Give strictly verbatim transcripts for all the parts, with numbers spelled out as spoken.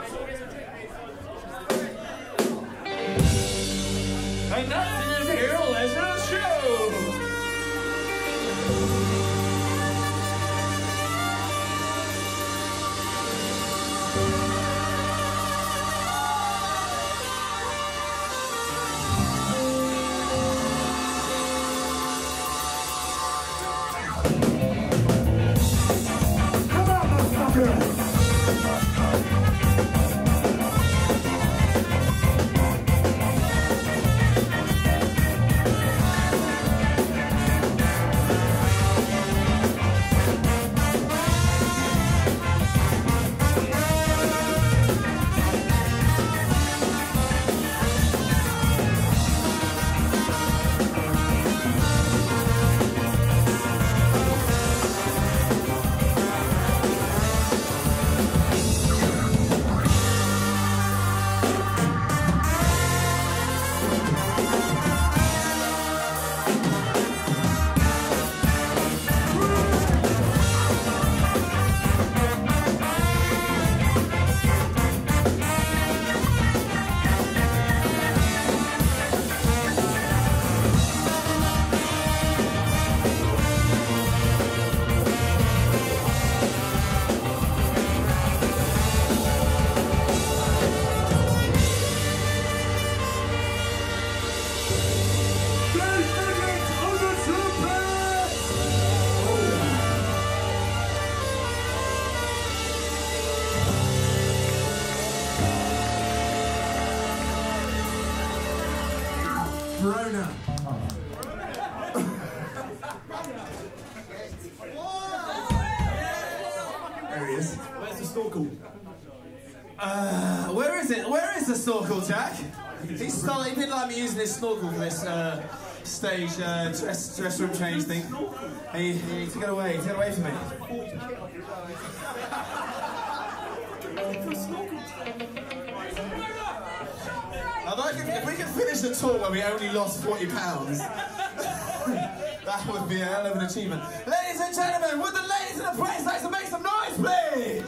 And nothing is here, let's just show! Verona. There he is. Where's the snorkel? Uh, where is it? Where is the snorkel, Jack? He started, he didn't like me using his snorkel for this uh, stage uh, dress, dress room change thing. He, he took it away, he took it away from me. I'd like if, if we can finish the tour where we only lost forty pounds, that would be a hell of an achievement. Ladies and gentlemen, would the ladies in the place like to make some noise, please?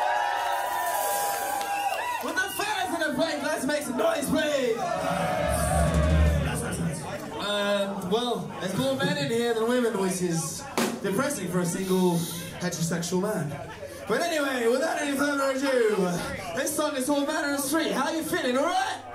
Would the fellas in the place like to make some noise, please? Um, well, there's more men in here than women, which is depressing for a single heterosexual man. But anyway, without any further ado, this song is called Manor and Street. How are you feeling, alright?